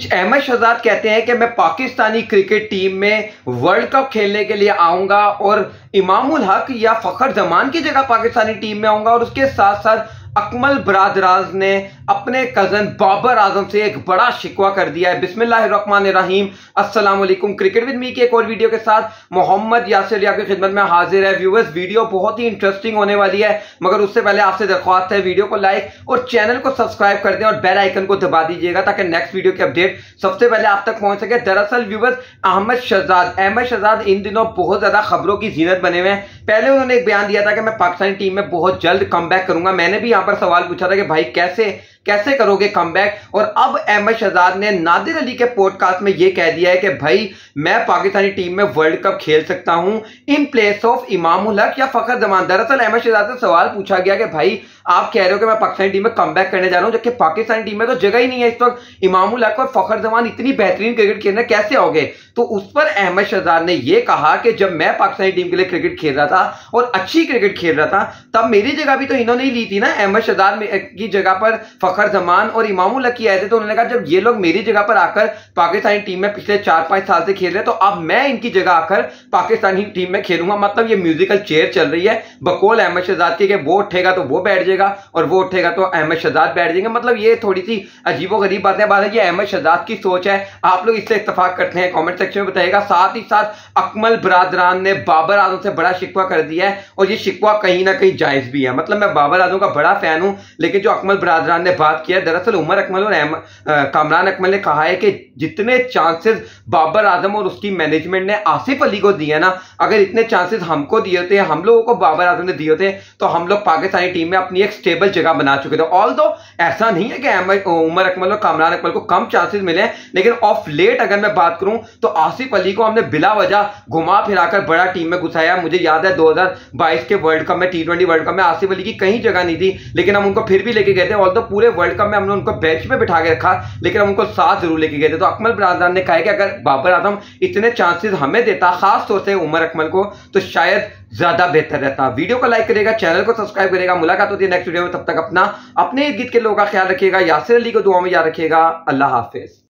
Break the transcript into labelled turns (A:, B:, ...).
A: अहमद शहजाद कहते हैं कि मैं पाकिस्तानी क्रिकेट टीम में वर्ल्ड कप खेलने के लिए आऊंगा और इमामुल हक या फखर जमान की जगह पाकिस्तानी टीम में आऊंगा। और उसके साथ साथ अकमल बरादराज ने अपने कजन बाबर आजम से एक बड़ा शिकवा कर दिया है। बिस्मिल्लाहिर्रहमानिर्रहीम, अस्सलाम वालेकुम। क्रिकेट विद मी की एक और वीडियो के साथ मोहम्मद यासिर आपकी खिदमत में हाजिर है। व्यूअर्स, वीडियो बहुत ही इंटरेस्टिंग होने वाली है, मगर उससे पहले आपसे दरख्वास्त है वीडियो को लाइक और चैनल को सब्सक्राइब कर दें और बेल आइकन को दबा दीजिएगा ताकि नेक्स्ट वीडियो की अपडेट सबसे पहले आप तक पहुंच सके। दरअसल व्यूअर्स, अहमद शहजाद इन दिनों बहुत ज्यादा खबरों की जीनत बने हुए हैं। पहले उन्होंने एक बयान दिया था कि मैं पाकिस्तानी टीम में बहुत जल्द कमबैक करूंगा। मैंने भी यहां पर सवाल पूछा था कि भाई कैसे करोगे कमबैक। और अब अहमद शहजाद ने नादिर अली के पॉडकास्ट में यह कह दिया है कि भाई मैं पाकिस्तानी टीम में वर्ल्ड कप खेल सकता हूं in place of Imamul Haq या फखर जमान। दरअसल अहमद शहजाद से सवाल पूछा गया कि भाई आप कह रहे हो कि मैं पाकिस्तानी टीम में कमबैक करने जा रहा हूं, जबकि पाकिस्तानी टीम में तो जगह ही नहीं है इस वक्त। इमामुल हक और फखर जमान इतनी बेहतरीन क्रिकेट खेलने कैसे आओगे? तो उस पर अहमद शहजाद ने यह कहा कि जब मैं पाकिस्तानी टीम के लिए क्रिकेट खेल रहा था और अच्छी क्रिकेट खेल रहा था, तब मेरी जगह भी तो इन्होंने ही ली थी ना। अहमद शहजाद की जगह पर फखर जमान और इमामुल हक आए थे, तो उन्होंने कहा जब ये लोग मेरी जगह पर आकर पाकिस्तानी टीम में पिछले 4-5 साल से खेल रहे, तो अब मैं इनकी जगह आकर पाकिस्तानी टीम में खेलूंगा। मतलब ये म्यूजिकल चेयर चल रही है बकौल अहमद शहजाद की, वो उठेगा तो वो बैठ जाएगा और वो उठेगा तो अहमद शहजाद बैठ जाएंगे। मतलब ये थोड़ी सी अजीबोगरीब बातें बात है कि अहमद शहजाद की सोच है। आप लोग इससे इत्तेफाक करते हैं कमेंट सेक्शन में बताइएगा। साथ ही साथ अकमल बरादरान ने बाबर आजम से बड़ा शिकवा कर दिया है और ये शिकवा कहीं ना कहीं जायज भी है। मतलब मैं बाबर आजम का बड़ा फैन हूं, लेकिन जो अकमल बरादरान ने बात की है, दरअसल उमर अकमल और कामरान अकमल ने कहा है कि जितने चांसेस बाबर आजम और उसकी मैनेजमेंट ने आसिफ अली को दिए ना, अगर इतने चांसेस हमको दिए होते, हम लोगों को बाबर आजम ने दिए होते, तो हम लोग पाकिस्तानी टीम में अपनी एक स्टेबल जगह बना चुके थे। ऑल्दो ऐसा नहीं है कि उमर अकमल और कामरान अकमल को कम चांसेस मिले, लेकिन ऑफ लेट अगर मैं बात करूं तो आसिफ अली को हमने बिला वजह घुमा फिराकर बड़ा टीम में घुसाया। मुझे याद है 2022 के वर्ल्ड कप में, T20 वर्ल्ड कप में आसिफ अली की कहीं जगह नहीं थी, लेकिन हम उनको फिर भी लेके गए थे। ऑल्दो पूरे वर्ल्ड कप में हमने उनको बेंच पे बिठा के रखा, लेकिन हम उनको साथ जरूर लेके गए थे। तो अकमल बरादरान ने कहा कि अगर बाबर आजम इतने चांसेस हमें देता, खास तौर से उमर अकमल को, तो शायद ज्यादा बेहतर रहता। वीडियो को लाइक करेगा, चैनल को सब्सक्राइब करेगा। मुलाकात होती है नेक्स्ट वीडियो में, तब तक अपने इर्द गिर्द के लोगों का ख्याल रखिएगा। यासिर अली को दुआ में याद रखिएगा। अल्लाह हाफिज।